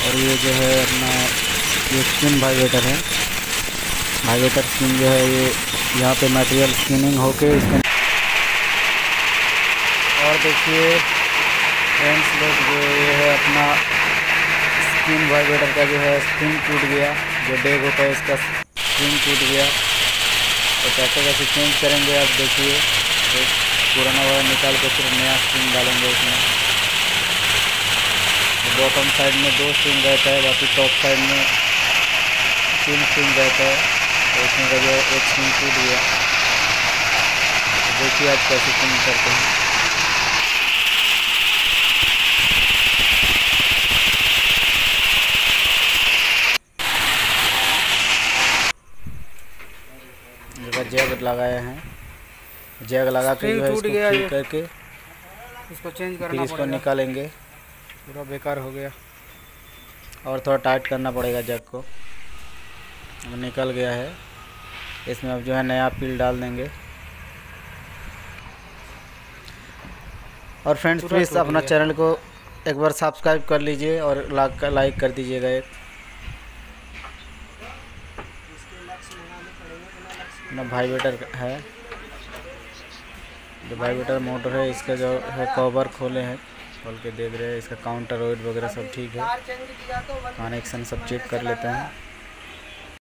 और ये जो है अपना ये स्किन वाइब्रेटर है। वाइब्रेटर स्किन जो है ये यहाँ पे मटेरियल स्किनिंग होके इसको। और देखिए फ्रेंड्स लोग, जो ये है अपना स्किन वाइब्रेटर का जो है स्प्रिंग टूट गया। जो डेग होता है इसका स्प्रिंग टूट गया, तो कैसे चेंज करेंगे आप देखिए। एक पुराना वाला निकाल के फिर नया स्प्रिंग डालेंगे इसमें। तो बॉटम साइड में 2 स्प्रिंग रहता है, बाकी टॉप साइड में 3 स्प्रिंग रहता है। तो इसमें का जो एक स्प्रिंग टूट गया, तो देखिए आप कैसे चेंज करते हैं। जैग लगाए हैं, जैग लगा के जो है इसको ठीक करके इसको चेंज करना फिर इसको निकालेंगे। पूरा बेकार हो गया। और थोड़ा टाइट करना पड़ेगा जैग को। अब निकल गया है, इसमें अब जो है नया पील डाल देंगे। और फ्रेंड्स प्लीज़ अपना चैनल को एक बार सब्सक्राइब कर लीजिए और लाइक कर दीजिएगा। एक अपना वाइब्रेटर है, जो वाइब्रेटर मोटर है इसका जो है कवर खोले हैं, खोल के देख रहे हैं। इसका काउंटर ऑयल वगैरह सब ठीक है, कनेक्शन सब चेक कर लेते हैं।